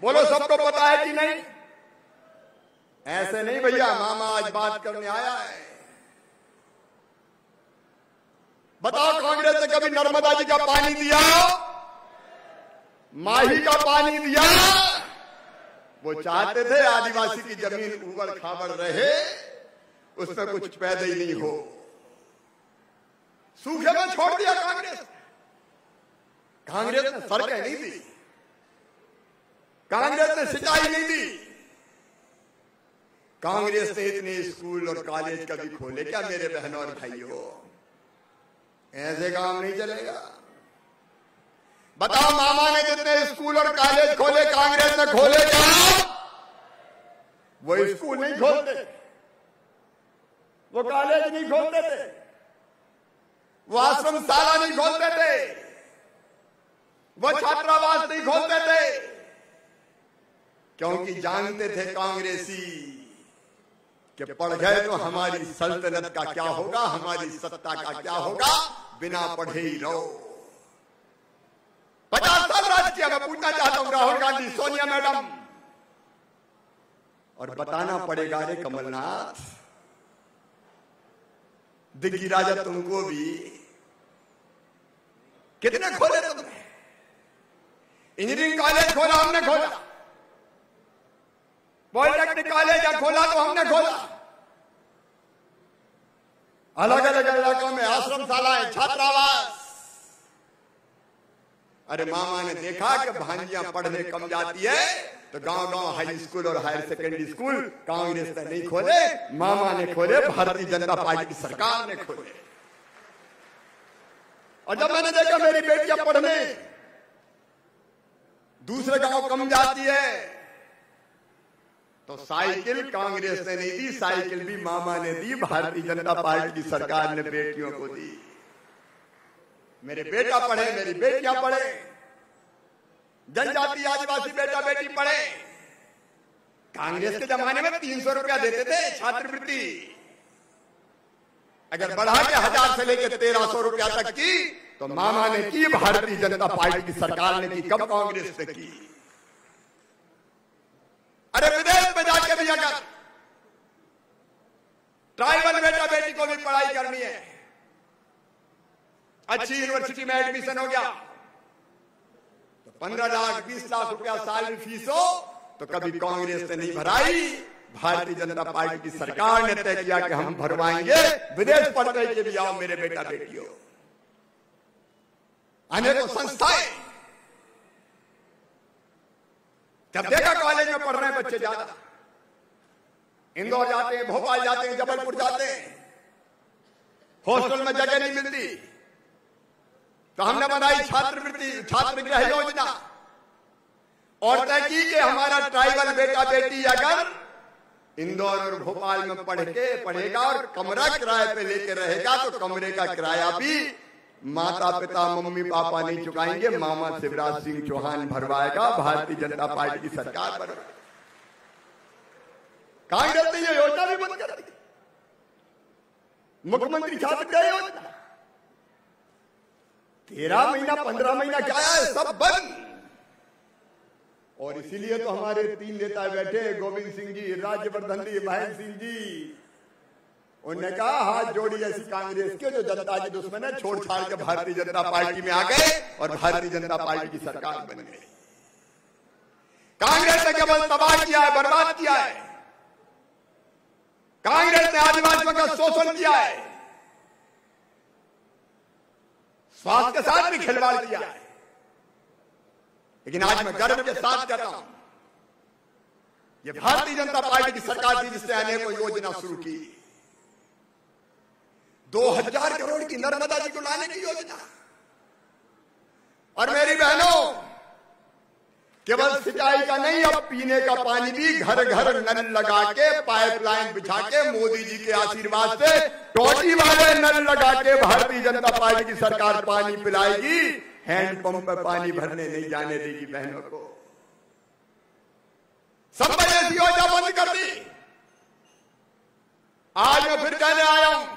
बोलो सबको पता है कि नहीं? ऐसे नहीं भैया, मामा आज बात करने आया है। बताओ, कांग्रेस ने कभी नर्मदा जी का पानी दिया? माही का पानी दिया? वो चाहते थे आदिवासी की जमीन उबड़ खाबड़ रहे, उसमें कुछ पैदा ही नहीं हो। सूखे में छोड़ दिया कांग्रेस। कांग्रेस ने सड़कें नहीं दी, कांग्रेस ने सिंचाई नहीं दी, कांग्रेस ने इतने स्कूल और कॉलेज कभी खोले क्या मेरे बहनों और भाइयों? ऐसे काम नहीं चलेगा। बताओ, मामा ने जितने स्कूल और कॉलेज खोले कांग्रेस ने खोले क्या? वो स्कूल नहीं खोलते, वो कॉलेज नहीं खोलते थे, वो आश्रम शाला नहीं खोलते थे, वो छात्रावास नहीं खोलते थे, क्योंकि जानते थे कांग्रेसी कि पढ़ गए तो हमारी सल्तनत का क्या होगा, हमारी सत्ता का क्या होगा, बिना पढ़े ही रहो। 50 साल राज किया। मैं पूछना चाहता हूं राहुल गांधी, सोनिया मैडम, और बताना पड़ेगा रे कमलनाथ, दिग्गी राजा तुमको भी कितने खोले तुमने? इंजीनियरिंग कॉलेज खोला हमने, खोला पॉलिटेक्निक कॉलेज खोला तो हमने खोला, अलग अलग इलाकों में आश्रम शालाएं, छात्रावास। अरे मामा ने देखा कि भांजियां पढ़ने कम जाती है तो गांव गांव हाई स्कूल और हायर सेकेंडरी स्कूल कांग्रेस ने नहीं खोले, मामा ने खोले, भारतीय जनता पार्टी की सरकार ने खोले। और जब मैंने देखा मेरी बेटियां पढ़ने दूसरे गांव कम जाती है तो साइकिल कांग्रेस ने नहीं दी, साइकिल भी मामा ने दी, भारतीय जनता पार्टी की सरकार ने बेटियों को दी। मेरे बेटा पढ़े, मेरी बेटियां पढ़े, जनजाति आदिवासी बेटा बेटी पढ़े। कांग्रेस के जमाने में 300 रुपया देते थे छात्रवृत्ति, अगर बढ़ा के 1000 से लेकर 1300 रुपया तक की तो मामा ने की, भारतीय जनता पार्टी की सरकार ने की। कब कांग्रेस ने की? अरे विदेश में जाके भी अगर ट्राइबल बेटा बेटी को भी पढ़ाई करनी है, अच्छी यूनिवर्सिटी में एडमिशन हो गया तो 15 लाख 20 लाख रुपया साल में फीस हो, तो कभी कांग्रेस ने नहीं भराई, भारतीय जनता पार्टी की सरकार ने तय किया कि हम भरवाएंगे। विदेश पढ़ने के भी आओ मेरे बेटा बेटियों। अनेकों संस्थाएं, जब देखा कॉलेज में पढ़ रहे हैं बच्चे ज्यादा, इंदौर जाते हैं, भोपाल जाते हैं, जबलपुर जाते हैं, हॉस्टल में जगह नहीं मिलती, तो हमने बनाई छात्रवृत्ति, छात्र गृह योजना, और तय की कि हमारा ट्राइबल बेटा बेटी अगर इंदौर और भोपाल में पढ़ेगा और कमरा किराए पे लेके रहेगा तो कमरे का किराया भी माता पिता मम्मी पापा नहीं चुकाएंगे, मामा शिवराज सिंह चौहान भरवाएगा, भारतीय जनता पार्टी की सरकार भरवाएगी। कांग्रेस ने ये योजना भी बंद कर दी, मुख्यमंत्री छात्र गृह योजना 13 महीना 15 महीना क्या है, सब बंद। और इसीलिए तो हमारे 3 नेता बैठे, गोविंद सिंह जी, राज्यवर्धन जी, महेंद्र सिंह जी, उन्होंने कहा हाथ जोड़ी ऐसी कांग्रेस के जो जनता की दुश्मन है, छोड़ छाड़ के भारतीय जनता पार्टी में आ गए और भारतीय जनता पार्टी की सरकार बन गई। कांग्रेस ने केवल तबाह किया है, बर्बाद किया है। कांग्रेस ने आदिवासियों का शोषण किया है, स्वास्थ्य के साथ भी खिलवाड़ किया है। लेकिन आज मैं गर्व के साथ कहता हूं, ये भारतीय जनता पार्टी की सरकार थी जिसने अनेकों योजना शुरू की। 2000 करोड़ की नर्मदा जी को लाने की योजना। और मेरी बहनों, केवल सिंचाई का नहीं, अब पीने का पानी भी घर घर नल लगा के, पाइपलाइन बिछा के, मोदी जी के आशीर्वाद से टोटी वाले नल लगा के भारतीय जनता पार्टी की सरकार पानी पिलाएगी। हैंडपंप पर पानी भरने नहीं जाने देगी बहनों को। संभल ऐसी योजना बंद कर दी। आज मैं फिर कहने आया हूं,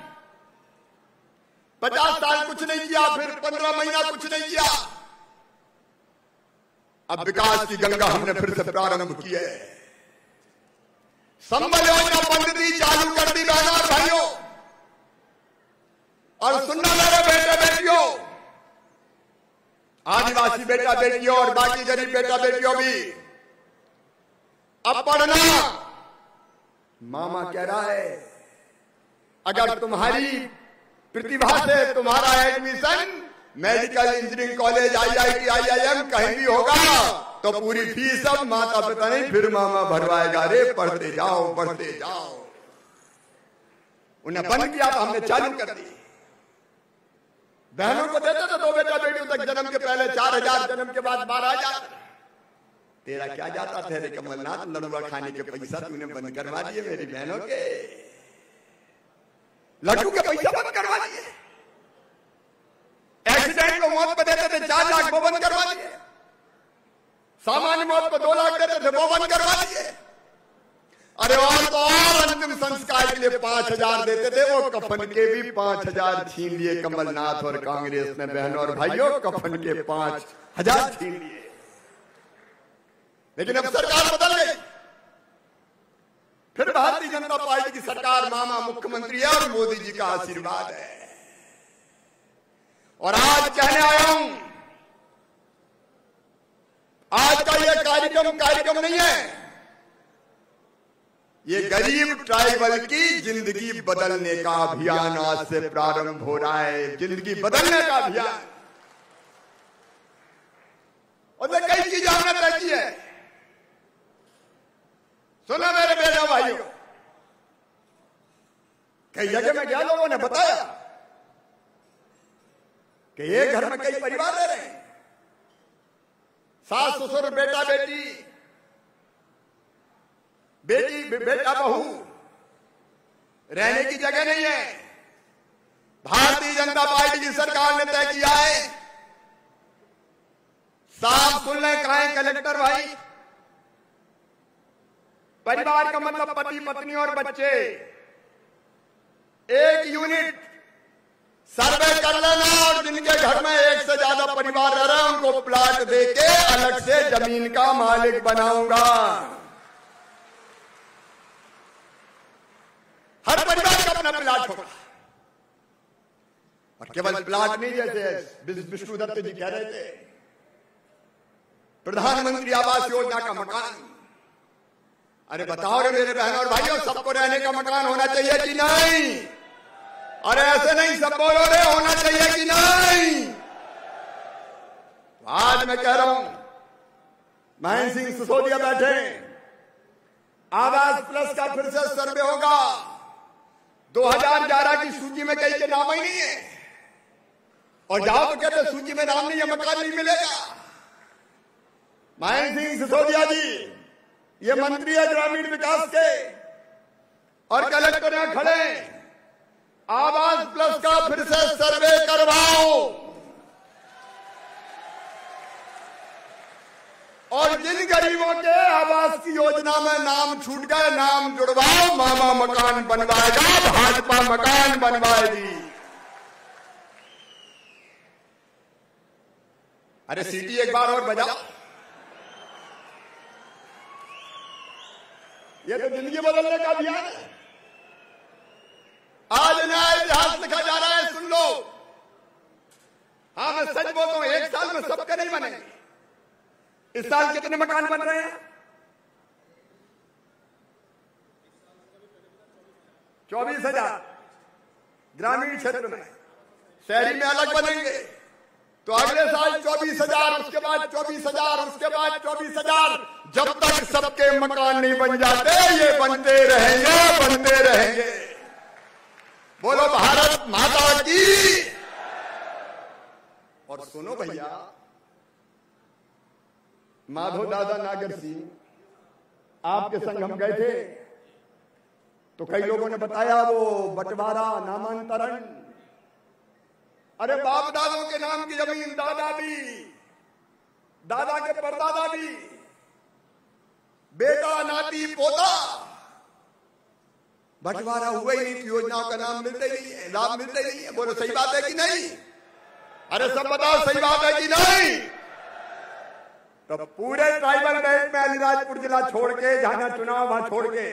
50 साल कुछ नहीं किया, फिर 15 महीना कुछ नहीं किया। अब विकास की गंगा हमने फिर से प्रारंभ की है। संबल योजना पद्धति चालू कर दी बहनों और भाइयों। और सुनना मेरे बेटे बेटियों, आदिवासी बेटा बेटियों और बाकी गरीब बेटा बेटियों भी, अब पढ़ना। मामा कह रहा है अगर तुम्हारी प्रतिभा से तुम्हारा admission medical engineering college IIT IIM कहीं भी होगा तो पूरी फीस अब माता पिता नहीं फिर मामा भरवाएगा। रे पढ़ते जाओ पढ़ते जाओ। उन्हें बंद किया तो हमने चालू कर दी। बहनों को देते थे 2 बेटा बेटियों तक जन्म के पहले 4,000, जन्म के बाद 12,000। तेरा क्या जाता थे रे कमलनाथ, लड़ुआ खाने के पैसा तूने बंद करवा दिए मेरी बहनों के। लड्डू के पैसा बंद करवा दिए। एक्सीडेंट को मौत पे देते थे 4 लाख, वो बंद करवा दिए। सामान्य मौत पे 2 लाख देते थे, वो बंद करवा दिए। अरे और तो और अंतिम संस्कार के लिए 5,000 देते थे, वो कफन के भी 5,000 छीन लिए कमलनाथ और कांग्रेस ने। बहनों और भाइयों, कफन के 5,000 छीन लिए। लेकिन अब सरकार बदल गई। फिर भारतीय जनता पार्टी की सरकार, मामा मुख्यमंत्री है और मोदी जी का आशीर्वाद है। और आज कहने आया हूं, आज का यह कार्यक्रम नहीं है, ये गरीब ट्राइबल की जिंदगी बदलने का अभियान आज से प्रारंभ हो रहा है। जिंदगी बदलने का अभियान। और कई चीजें हमने तय की है। सुना मेरे बेटा भाइयों, कई जगह में गया, लोगों ने बताया कि एक घर में कई परिवार रह रहे हैं। सास ससुर बेटा बेटी, बेटा बहू, रहने की जगह नहीं है। भारतीय जनता पार्टी की सरकार ने तय किया है, साफ सुन लें कहें कलेक्टर भाई, परिवार का मतलब पति पत्नी और बच्चे। एक यूनिट सर्वे कर लेना और जिनके घर में 1 से ज्यादा परिवार रह रहे हैं उनको प्लाट देके अलग से जमीन का मालिक बनाऊंगा। हर परिवार का अपना प्लाट होगा। और केवल प्लाट नहीं, जैसे विष्णु दत्त जी कह रहे थे, प्रधानमंत्री आवास योजना का मकान। अरे बताओ रे मेरे बहनों और भाइयों, सबको रहने का मकान होना चाहिए कि नहीं? अरे ऐसे नहीं, सब बोलो रे, होना चाहिए कि नहीं? आज मैं कह रहा हूं, महेंद्र सिंह सिसोदिया बैठे, आवास प्लस का फिर से सर्वे होगा। 2011 की सूची में कई के नाम ही नहीं है, और जाओ तो कहते सूची में नाम नहीं है, मकान नहीं मिलेगा। महेंद्र सिंह सिसोदिया जी ये मंत्री है ग्रामीण विकास के, और कलेक्टर यहां खड़े, आवास प्लस का फिर से सर्वे करवाओ और जिन गरीबों के आवास की योजना में नाम छूट गए, नाम जुड़वाओ। मामा मकान बनवाएगा, भाजपा मकान बनवाएगी। अरे सीटी एक बार और बजाओ। ये तो जिंदगी बदलने का अभियान है। आज नया इतिहास लिखा जा रहा है, सुन लो। हाँ, मैं सच बोलता हूं, 1 साल में सबके नहीं बनेंगे। इस साल कितने मकान बन रहे हैं? 24,000 ग्रामीण क्षेत्र में, शहरी में अलग बनेंगे। तो अगले साल 24,000, उसके बाद 24,000, उसके बाद 24,000। जब तक सबके मकान नहीं बन जाते, ये बनते रहेंगे, बनते रहेंगे। बोलो भारत माता की। और सुनो भैया, माधव दादा नागर सिंह आपके संग हम गए थे, तो कई लोगों ने बताया वो बंटवारा, नामांतरण। अरे बाप दादों के नाम की जमीन, दादा भी, दादा के परदादा भी, बेटा नाती पोता, बंटवारा हुआ ही नहीं। योजनाओं का नाम मिलते नहीं है, लाभ मिलते नहीं है। बोलो सही बात है कि नहीं? अरे सब बताओ, सही बात है कि नहीं? तो पूरे ट्राइबल बेल्ट में अलीराजपुर जिला छोड़ के, जहां चुनाव वहां छोड़ के,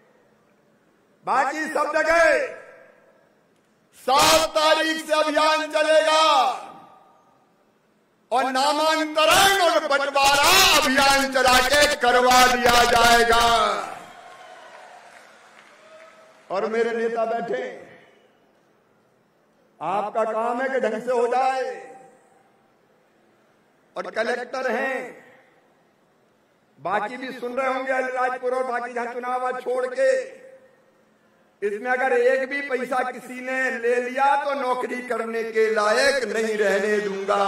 बाकी सब जगह 7 तारीख से अभियान चलेगा और नामांतरण और बंटवारा अभियान चला के करवा दिया जाएगा। और मेरे नेता बैठे, आपका काम है कि ढंग से हो जाए। और कलेक्टर हैं, बाकी भी सुन रहे होंगे, अलीराजपुर और बाकी जहां चुनाव छोड़ के, इसमें अगर एक भी पैसा किसी ने ले लिया तो नौकरी करने के लायक नहीं रहने दूंगा।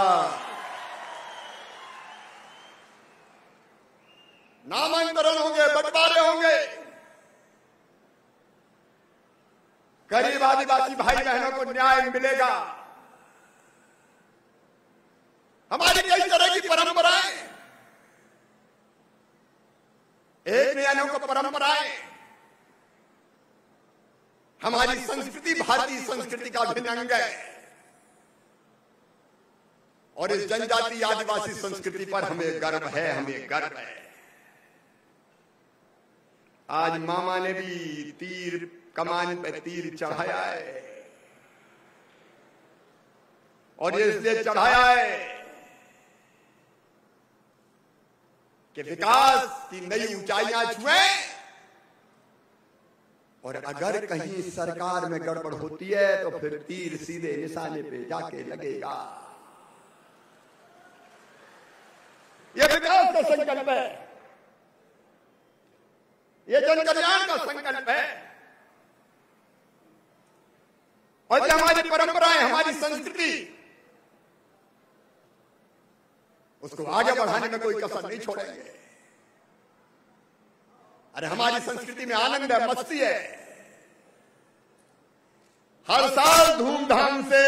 नामांतरण होंगे, बंटवारे होंगे, गरीब आदिवासी भाई बहनों को न्याय मिलेगा। हमारी कई तरह की परंपराएं, एक नियमों को परंपराएं, हमारी संस्कृति भारतीय संस्कृति का अभिन्न अंग है और इस जनजाति आदिवासी संस्कृति पर हमें गर्व है, हमें गर्व है। आज मामा ने भी तीर कमान पे तीर चढ़ाया है और ये इसलिए चढ़ाया है कि विकास की नई ऊंचाइयां छुए और अगर कहीं सरकार में गड़बड़ होती है तो फिर तीर सीधे निशाने पे जाके लगेगा। यह विकास का संकल्प है, ये जन कल्याण का संकल्प है और जो हमारी परंपराएं, हमारी संस्कृति, उसको आगे बढ़ाने में कोई कसर नहीं छोड़ेंगे। अरे हमारी संस्कृति में आनंद है, मस्ती है। हर साल धूमधाम से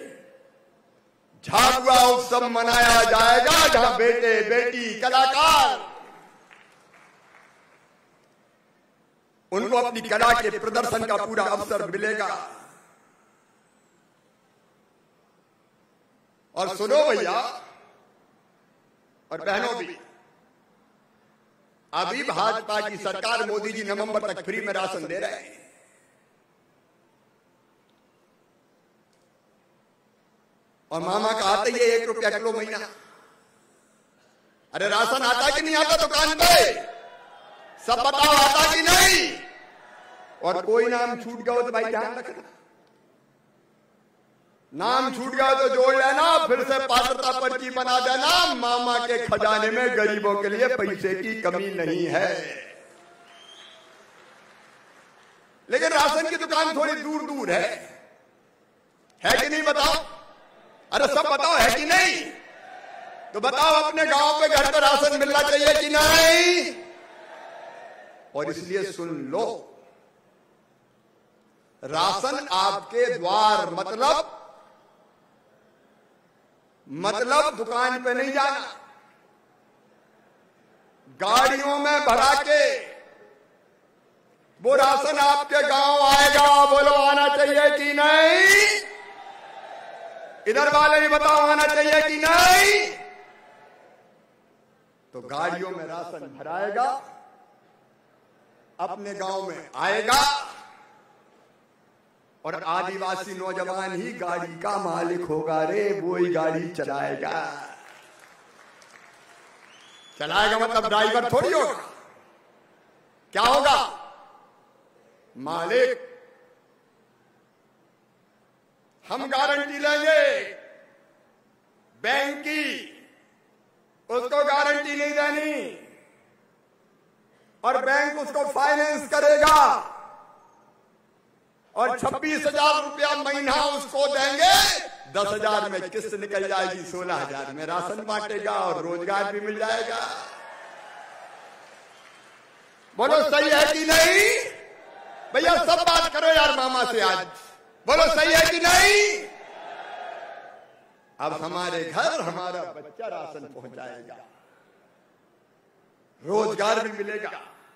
झाबुआ उत्सव मनाया जाएगा, जहां बेटे बेटी कलाकार उनको अपनी कला के प्रदर्शन का पूरा अवसर मिलेगा। और सुनो भैया और बहनों भी, अभी भाजपा की सरकार, मोदी जी नवंबर तक फ्री में राशन दे रहे हैं। और मामा का आते ही 1 रुपया किलो महीना। अरे राशन आता कि नहीं आता दुकान पे? सब बताओ, आता कि नहीं? और कोई नाम छूट गया हो तो भाई ध्यान रखना, नाम छूट गया तो जोड़ लेना, फिर से पात्रता पर्ची बना देना। मामा के खजाने में गरीबों के लिए पैसे की कमी नहीं है। लेकिन राशन की दुकान थोड़ी दूर दूर है कि नहीं? बताओ, अरे सब बताओ, है कि नहीं? तो बताओ, अपने गांव पे घर पे राशन मिलना चाहिए कि नहीं? और इसलिए सुन लो, राशन आपके द्वार, मतलब दुकान पे नहीं जाना, गाड़ियों में भरा के वो राशन आपके गांव आएगा। बोलो, आना चाहिए कि नहीं? इधर वाले भी बताओ, आना चाहिए कि नहीं? तो गाड़ियों में राशन भराएगा, अपने गांव में आएगा और आदिवासी नौजवान ही गाड़ी का मालिक होगा। रे वो ही गाड़ी चलाएगा। चलाएगा मतलब ड्राइवर थोड़ी होगा। क्या होगा? मालिक। हम गारंटी लेंगे बैंक की, उसको गारंटी नहीं देनी और बैंक उसको फाइनेंस करेगा और 26,000 रुपया महीना उसको देंगे। 10,000 में किस्त निकल जाएगी, 16,000 में राशन बांटेगा और रोजगार भी मिल जाएगा। बोलो सही है कि नहीं? भैया सब बात करो यार मामा से आज। बोलो सही है कि नहीं? अब हमारे घर हमारा बच्चा राशन पहुंचाएगा, रोजगार भी मिलेगा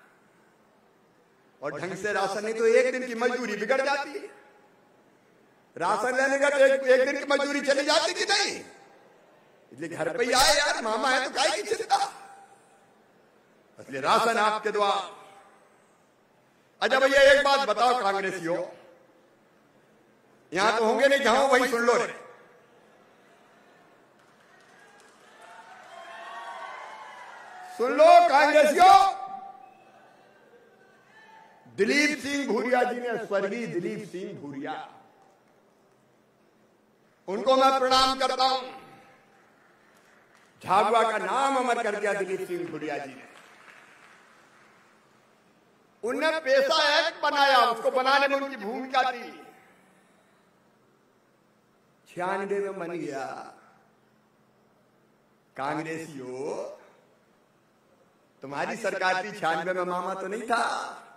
और ढंग से राशन नहीं तो एक दिन की मजदूरी बिगड़ जाती है। राशन लेने का तो एक दिन की मजदूरी चली जाती कि नहीं? इसलिए घर पे ही आए यार, मामा है तो काहे की चिंता। इसलिए राशन आपके द्वार। अच्छा भैया एक बात बताओ कांग्रेसियों, यहां तो होंगे नहीं, जहां वही सुन लो रे। सुन लो कांग्रेसियों, दिलीप सिंह भूरिया जी ने, स्वर्गीय दिलीप सिंह भूरिया, उनको मैं प्रणाम करता हूं। झाबुआ का नाम अमर कर दिया दिलीप सिंह भूरिया जी ने। उन्होंने पैसा एक्ट बनाया, उसको बनाने में उनकी भूमिका थी। 96 में बन गया। कांग्रेसियों, तुम्हारी सरकार थी 96 में, मामा तो नहीं था,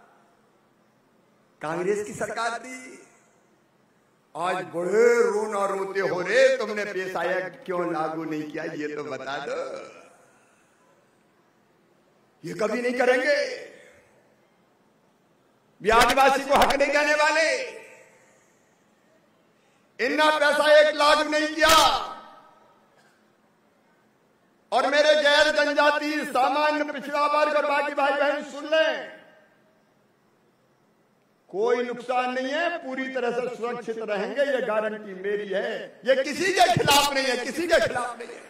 कांग्रेस की सरकार थी। आज बड़े रोना रोते हो रे, तुमने पैसा एक्ट क्यों लागू नहीं किया, ये तो बता दो। ये कभी नहीं करेंगे, भी आदिवासी को हक नहीं देने वाले। इतना पैसा एक लागू नहीं किया। और मेरे गैर जनजाति, सामान्य पिछड़ा वर्ग और बाकी भाई बहन सुन लें, कोई नुकसान नहीं है, पूरी तरह से सुरक्षित रहेंगे, ये गारंटी मेरी है। ये किसी के खिलाफ नहीं है, किसी के खिलाफ नहीं है।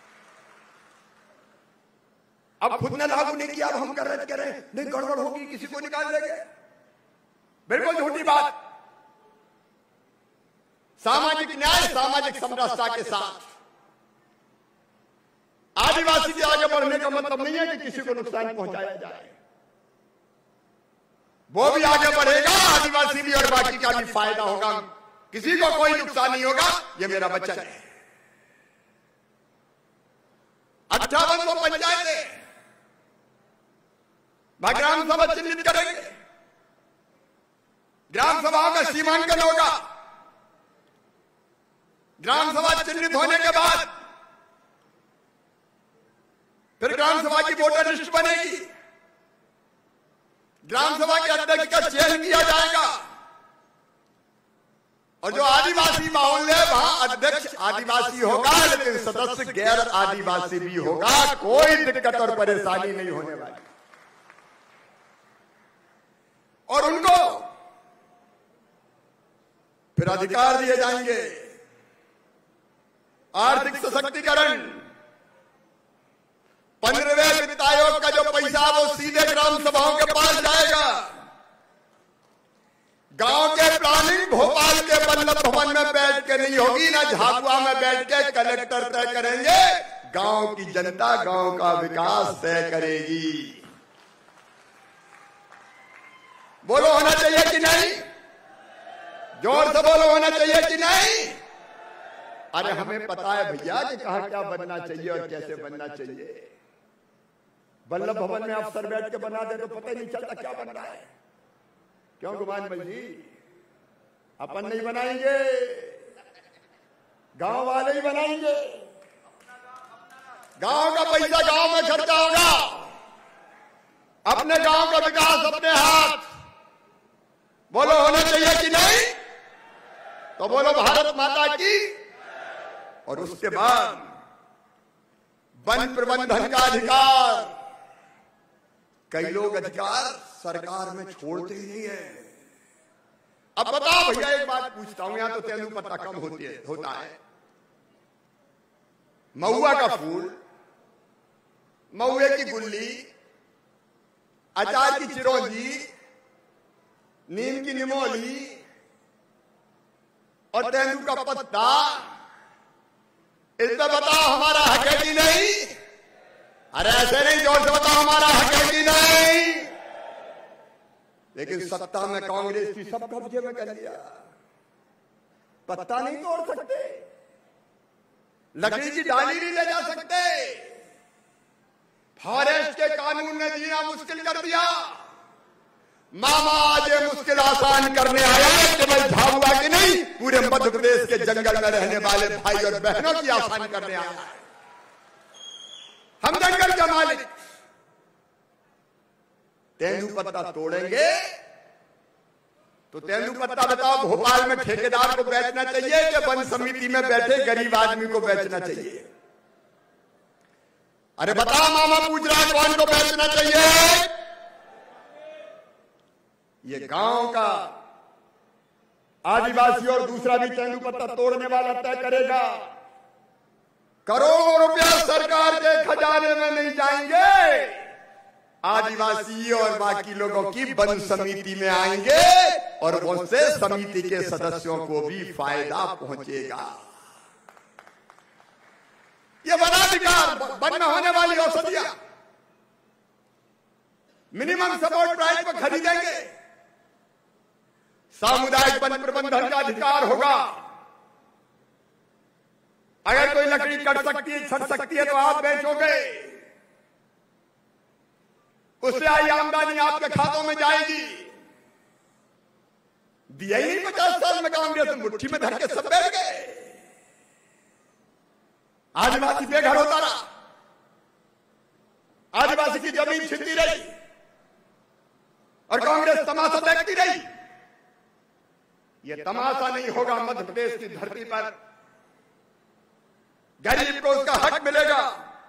अब खुद ने लागू नहीं किया, अब हम कर रहे नहीं, गड़बड़ होगी, किसी को निकाल देंगे। बिल्कुल झूठी बात। सामाजिक न्याय, सामाजिक समरसता के साथ आदिवासी के आगे बढ़ने का मतलब नहीं है कि किसी को नुकसान पहुंचाया जाए। वो भी आगे बढ़ेगा, आदिवासी भी, और बाकी का भी फायदा होगा। किसी को कोई नुकसान नहीं होगा, ये मेरा वचन है। 58 पंचायतें ग्राम सभा चिन्हित करेंगे। ग्राम सभाओं का सीमांकन होगा। ग्राम सभा चिन्हित होने के बाद फिर ग्राम सभा की वोटर लिस्ट बनेगी। ग्राम सभा के अध्यक्ष का चयन किया जाएगा। और जो आदिवासी माहौल है, वहां अध्यक्ष आदिवासी होगा, लेकिन सदस्य गैर आदिवासी भी होगा। कोई दिक्कत और परेशानी नहीं होने वाली। और उनको फिर अधिकार दिए जाएंगे। आर्थिक सशक्तिकरण, 15वें वित्त आयोग का जो पैसा वो सीधे ग्राम सभाओं के पास जाएगा। गांव के प्लानिंग भोपाल के बल्लभ भवन में बैठ के नहीं होगी, ना झाबुआ में बैठ के कलेक्टर तय करेंगे। गांव की जनता गांव का विकास तय करेगी। बोलो होना चाहिए कि नहीं? जोर से बोलो, होना चाहिए कि नहीं? अरे हमें पता है भैया कि कहां क्या बनना चाहिए और कैसे बनना चाहिए। बल्लभ भवन में अफसर बैठ के बना दे तो पता ही नहीं चलता क्या बन रहा है। क्यों गुमान भाई जी? अपन नहीं बनाएंगे, गांव वाले ही बनाएंगे। गांव का पैसा गांव में खर्चा होगा। अपने गांव का विकास अपने हाथ। बोलो होना चाहिए कि नहीं? तो बोलो भारत माता की। और उसके बाद वन प्रबंधन का अधिकार। कई लोग अधिकार सरकार में छोड़ते ही नहीं है। अब बताओ भैया, एक बात पूछता हूं, यहां तो तेंदुपत्ता कम होता है। महुआ का फूल, महुए की गुल्ली, अचार की चिरौंजी, नीम की निमोली और तेंदू का पत्ता, इसमें बताओ हमारा हक है कि नहीं? अरे ऐसे नहीं, जोर से बताओ हमारा हक है कि नहीं? लेकिन सत्ता में कांग्रेस की सब कब्जे में कर लिया। पत्ता नहीं तोड़ सकते, लकड़ी की डाली नहीं ले जा सकते। फॉरेस्ट के कानून ने जीना मुश्किल कर दिया। मामा आज ये मुश्किल आसान करने आया है, केवल झाबुआ की नहीं, पूरे मध्य प्रदेश के जंगल में रहने वाले भाई और बहनों की आसान करने आया है। हम जंगल के मालिक। तेंदुपत्ता तोड़ेंगे तो तेंदुपत्ता बताओ भोपाल में ठेकेदार को बेचना चाहिए कि वन समिति में बैठे गरीब आदमी को बेचना चाहिए? अरे बता मामा पूछ रहा है कौन को बेचना चाहिए? ये गांव का आदिवासी और दूसरा भी तेंदुपत्ता तोड़ने वाला तय करेगा। करोड़ों रुपया सरकार के खजाने में नहीं जाएंगे, आदिवासी और बाकी लोगों की वन समिति में आएंगे और उससे समिति के सदस्यों को भी फायदा पहुंचेगा। ये वनाधिकार, वन में होने वाली औषधियां मिनिमम सपोर्ट प्राइस पर खरीदेंगे। सामुदायिक वन प्रबंधन का अधिकार होगा। अगर कोई लकड़ी कट सकती है, छट सकती है तो आप बेचोगे, उससे आई आमदनी आपके खातों में जाएगी। दिया ही नहीं 50 साल में कांग्रेस मुट्ठी में धर के सब बैठ गए। आदिवासी बेघर होता रहा, आदिवासी की जमीन छिनती रही और कांग्रेस तमाशा देखती रही। यह तमाशा नहीं होगा। मध्य प्रदेश की धरती पर गरीब को उसका हक मिलेगा,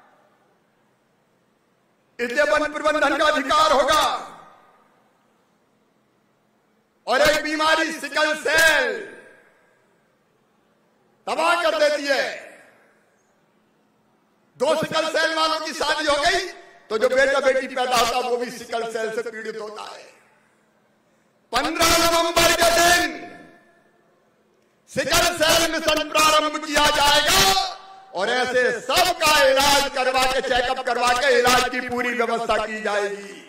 इसलिए वन प्रबंधन का अधिकार होगा। और एक बीमारी सिकल सेल तबाह कर देती है। 2 सिकल सेल वालों की शादी हो गई तो जो बेटा बेटी पैदा होता है वो भी सिकल सेल से पीड़ित होता है। 15 नवंबर के दिन सिकल सेल मिशन प्रारंभ किया जाएगा और ऐसे सबका इलाज करवा के, चेकअप करवा के इलाज की पूरी व्यवस्था की जाएगी।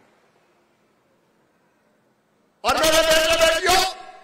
और मेरे बेटे बेटियों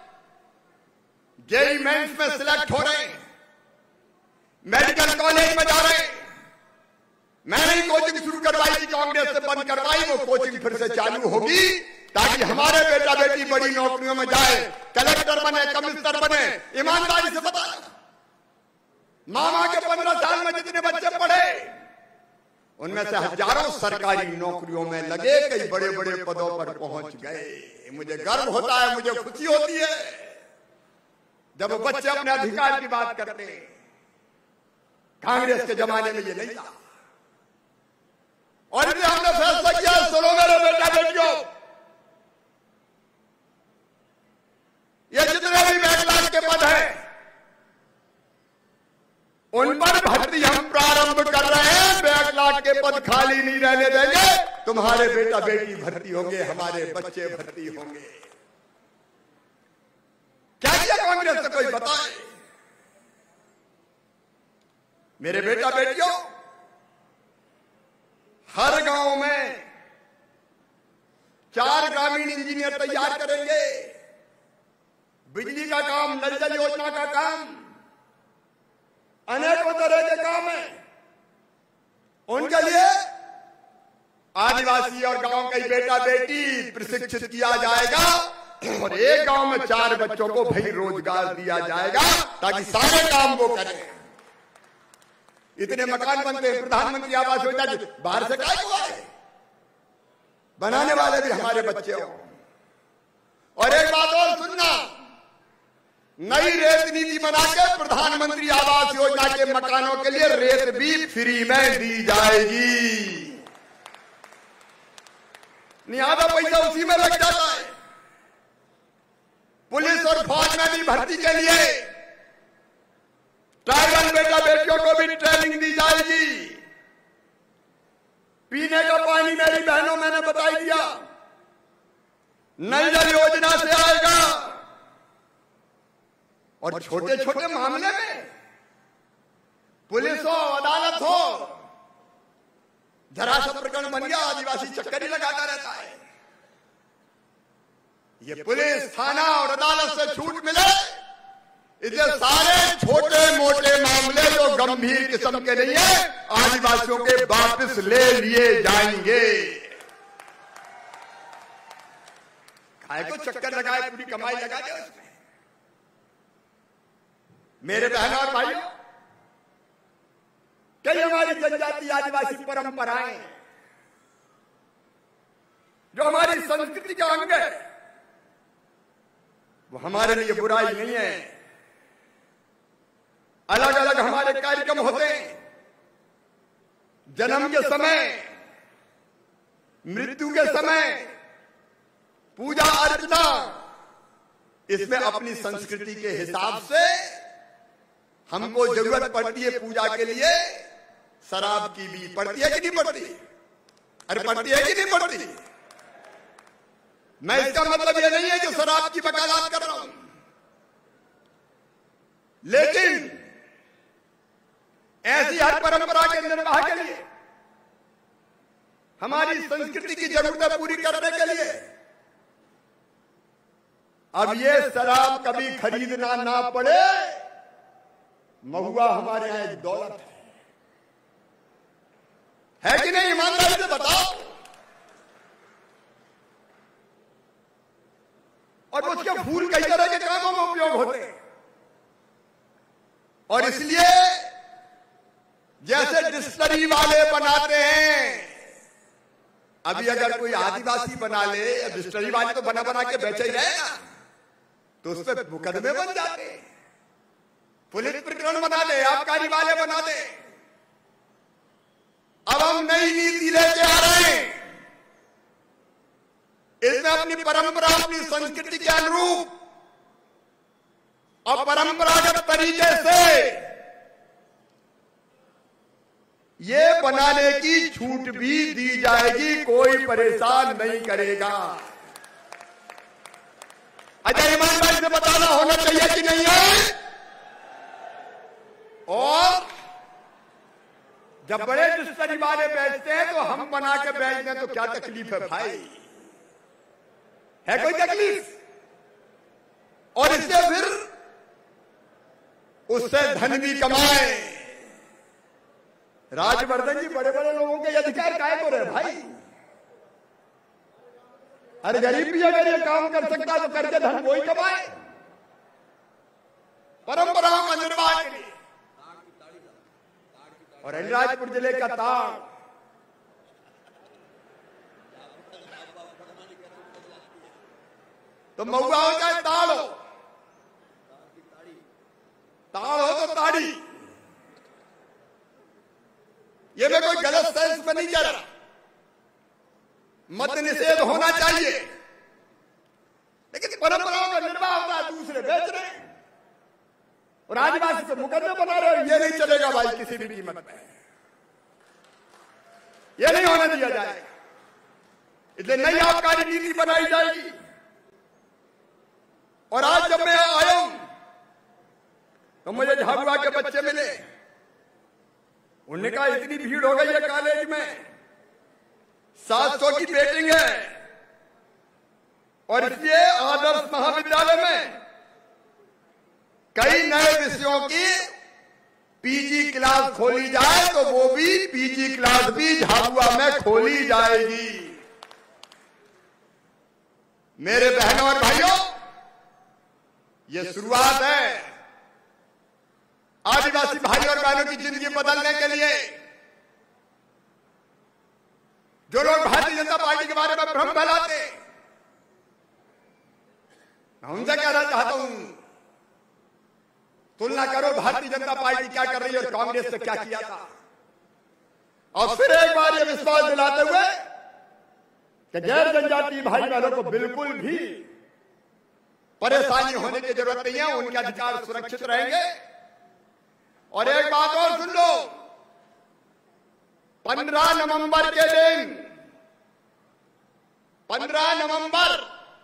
जेईई मेंस में सिलेक्ट हो रहे हैं, मेडिकल कॉलेज में जा रहे हैं। मैंने ही कोचिंग शुरू करवाई थी, कांग्रेस से बंद करवाई, वो कोचिंग फिर से चालू होगी ताकि हमारे बेटा बेटी बड़ी नौकरियों में जाए, कलेक्टर बने, कमिश्नर बने। ईमानदारी से बता, मामा के 15 साल में जितने बच्चे पढ़े उनमें से हजारों सरकारी नौकरियों में लगे, कई बड़े बड़े पदों पर पहुंच गए। मुझे गर्व होता है, मुझे खुशी होती है जब बच्चे अपने अधिकार की बात करते हैं। कांग्रेस के जमाने में ये नहीं था। और इसलिए हमने फैसला किया, सुनो मेरे बेटा बेटियों, ये जितने भी बैकलॉग के पद हैं उन पर भर्ती हम प्रारंभ कर रहे हैं। बैकलॉग के पद खाली नहीं रहने देंगे। तुम्हारे बेटा बेटी भर्ती होंगे, हमारे बच्चे भर्ती होंगे। क्या किया कांग्रेस ने, कोई बताए? मेरे बेटा बेटियों, हर गांव में 4 ग्रामीण इंजीनियर तैयार करेंगे। बिजली का काम, नल जल योजना का काम, अनेकों तरह के काम है। उनके लिए आदिवासी और गांव का बेटा बेटी प्रशिक्षित किया जाएगा और एक गांव में 4 बच्चों को भाई रोजगार दिया जाएगा ताकि सारे काम वो करें। इतने मकान बनते हैं, प्रधानमंत्री आवास योजना बाहर से काय को आए, बनाने वाले भी हमारे बच्चे हो। और एक बात और सुनना, नई रेत नीति बना के प्रधानमंत्री आवास योजना के मकानों के लिए रेत भी फ्री में दी जाएगी। नहीं आधा पैसा उसी में लग जाता है। पुलिस और फौज में भी भर्ती के लिए ट्राइबल बेटा बेटियों को भी ट्रेनिंग दी जाएगी। पीने का पानी मेरी बहनों मैंने बताई दिया, नल जल योजना से आएगा। और छोटे छोटे मामले में पुलिस हो, अदालत हो, जरा सा प्रकरण बन गया, आदिवासी चक्कर ही लगाता रहता है। ये पुलिस, थाना और अदालत से छूट मिले, इसलिए सारे छोटे मोटे मामले जो गंभीर किस्म के नहीं है आदिवासियों के वापस ले लिए जाएंगे। काय को चक्कर लगाए, पूरी कमाई लगा दे उसमें। मेरे बहनों और भाइयों, कई हमारी जनजाति आदिवासी परंपराएं जो हमारी संस्कृति का अंग है, वो हमारे लिए बुराई नहीं है। अलग अलग हमारे कार्यक्रम होते हैं, जन्म के समय, मृत्यु के समय, पूजा अर्चना, इसमें अपनी संस्कृति के हिसाब से हमको जरूरत पड़ती है पूजा के लिए शराब की भी। पड़ती है कि नहीं पड़ती? अरे पड़ती है कि नहीं पड़ती? मैं इसका मतलब ये नहीं है कि शराब की वकालत कर रहा हूं, लेकिन ऐसी हर परंपरा के निर्वाह के लिए, हमारी संस्कृति की जरूरतें पूरी करने के लिए अब ये शराब कभी खरीदना ना पड़े, महुआ हमारे यहां एक दौलत है कि नहीं? ईमानदारी से बताओ। और उसके फूल कई तरह के कामों में उपयोग होते हैं, और इसलिए जैसे डिस्टलरी वाले बनाते हैं, अभी अगर कोई आदिवासी बना ले, डिस्टलरी वाले तो बना बना के बेचे ही रहे ना, तो उस पर मुकदमे बन जाते, पुलिस प्रकरण बना दे, आबकारी वाले बना दे। अब हम नई नीति लेके आ रहे हैं, इसमें अपनी परंपरा, अपनी संस्कृति के अनुरूप और परंपरागत तरीके से ये बनाने की छूट भी दी जाएगी, कोई परेशान नहीं करेगा। अच्छा, ईमानदारी से बताना होना चाहिए कि नहीं है? और जब बड़े डिस्टलरी वाले बेचते हैं तो हम बना के बेचते हैं, तो क्या तकलीफ है भाई? है कोई तकलीफ? और इससे फिर उससे धन भी कमाए। राजवर्धन जी, बड़े बड़े लोगों के अधिकार काहे को रहे भाई? अरे गरीब भी अगर ये काम कर सकता तो करके धन वही कमाए, परंपराओं का निर्वाह के लिए। और अलीराजपुर जिले का ताड़, तो महुआ हो चाहे ताड़ हो, ताड़ हो तो ताड़ी, ये मैं कोई गलत सेंस में नहीं कह रहा। मद्य निषेध होना चाहिए, लेकिन परंपराओं का निर्वाह होता है, दूसरे बेच रहे हैं और आदिवासी से मुकदमे बना रहे हो। ये नहीं चलेगा भाई, किसी भी कीमत में ये नहीं होने दिया जाएगा। इसलिए नई आबकारी नीति बनाई जाएगी। और आज जब मैं आया हूं तो मुझे झाबुआ के बच्चे मिले, उन्होंने कहा इतनी भीड़ हो गई है कॉलेज में, 700 की वेटिंग है, और इसलिए आदर्श महाविद्यालय में कई नए विषयों की पीजी क्लास खोली जाए, तो वो भी पीजी क्लास भी झाबुआ में खोली जाएगी। मेरे बहनों और भाइयों, ये शुरुआत है आदिवासी भाई और बहनों की जिंदगी बदलने के लिए। जो लोग भारतीय जनता पार्टी के बारे में भ्रम फैलाते, मैं उनसे कहना चाहता हूं, तुलना करो भारतीय जनता पार्टी क्या कर रही है और कांग्रेस से क्या किया था, और फिर एक बार ये विश्वास दिलाते हुए कि गैर जनजातीय भाई बहनों को बिल्कुल भी परेशानी होने की जरूरत नहीं है, उनके अधिकार सुरक्षित रहेंगे। और एक बात और सुन लो, 15 नवंबर के दिन, 15 नवंबर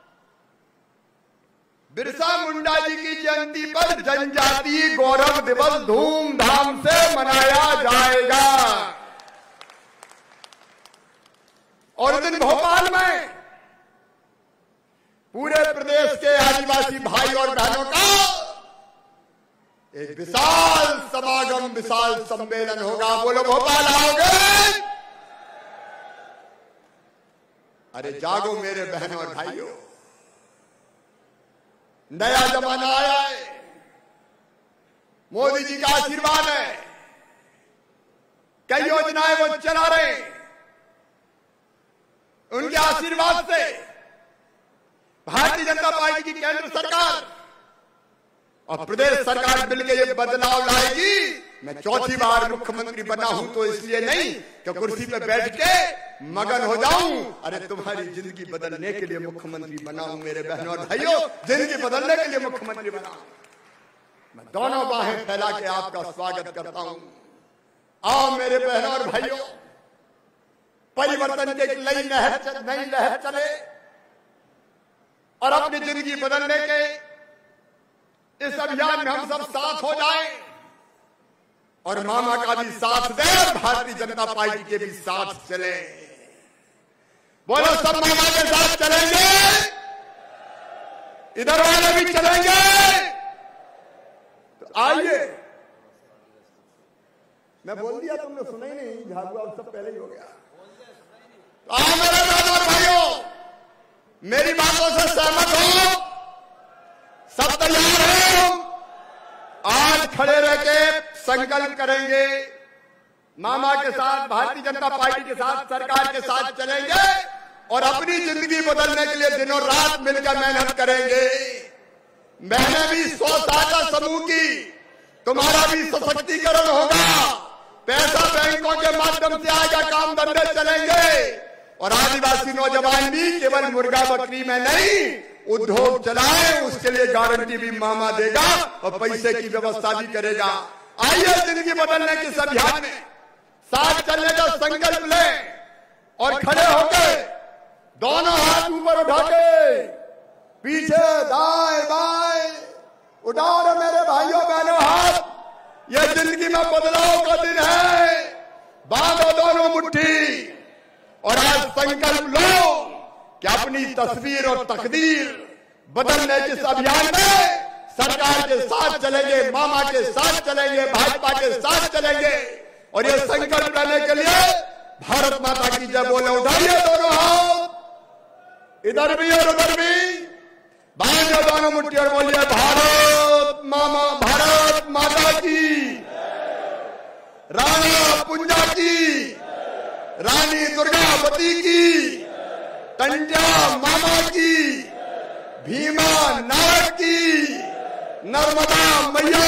बिरसा मुंडा जी की जयंती पर जनजातीय गौरव दिवस धूमधाम से मनाया जाएगा। और उस दिन भोपाल में पूरे प्रदेश के आदिवासी भाई और बहनों का एक विशाल समागम, विशाल सम्मेलन होगा। बोलो भोपाल आओगे? अरे जागो मेरे बहनों और भाइयों, नया जमाना आया है, मोदी जी का आशीर्वाद है, कई योजनाएं वो चला रहे हैं, उनके आशीर्वाद से भारतीय जनता पार्टी की केंद्र सरकार और प्रदेश सरकार मिलकर ये बदलाव लाएगी मैं चौथी बार मुख्यमंत्री बना हूं तो इसलिए नहीं कि कुर्सी पे बैठ के मगन हो जाऊं, अरे तुम्हारी जिंदगी बदलने के लिए मुख्यमंत्री बना हूं। मेरे बहनों और भाइयों, जिंदगी बदलने के लिए मुख्यमंत्री बना हूं। मैं दोनों बाहें फैला के आपका स्वागत करता हूं। आओ मेरे बहनों और भाइयों, परिवर्तन की नई लहर चले और अपनी जिंदगी बदलने के इस अभियान में हम सब साथ हो जाएं और मामा का भी साथ दे, भारतीय जनता पार्टी के भी साथ चले। बोलो सब मामा के साथ चलेंगे, इधर वाले भी चलेंगे। तो आइए, मैं बोल दिया, तुमने सुना ही नहीं, झागुआ सब पहले ही हो गया। तो आओ मेरे बहनों भाइयों, मेरी बातों से सहमत हो, सब तैयार हो? आज खड़े रह के संकल्प करेंगे, मामा के साथ, भारतीय जनता पार्टी के साथ, सरकार के साथ चलेंगे और अपनी जिंदगी बदलने के लिए दिनों रात मिलकर मेहनत करेंगे। मैंने भी 100 साझा समूह की, तुम्हारा भी सशक्तिकरण होगा, पैसा बैंकों के माध्यम से आएगा, काम धंधे चलेंगे और आदिवासी नौजवान भी केवल मुर्गा बकरी में नहीं उद्योग चलाए, उसके लिए गारंटी भी मामा देगा और पैसे की व्यवस्था भी करेगा। आइए जिंदगी बदलने के इस अभियान में साथ चलने का संकल्प लें और खड़े होकर दोनों हाथ ऊपर उठा के पीछे दाएं बाएं उठाओ रे मेरे भाइयों बहनों हाथ। यह जिंदगी में बदलाव का दिन है, बांधो दोनों मुट्ठी और आज संकल्प लो कि अपनी तस्वीर और तकदीर बदलने के इस अभियान में सरकार के साथ चलेंगे, मामा के साथ चलेंगे, भाजपा के साथ चलेंगे और ये संकल्प लेने के लिए भारत माता की जय बोले। उठाइए दोनों हाथ, इधर भी और उधर भी, बांधो दोनों मुट्ठी और बोलिए भारत माता की, राणा पुंजा की, रानी दुर्गावती की, टंट्या मामा की, भीमा नायक की, नर्मदा मैया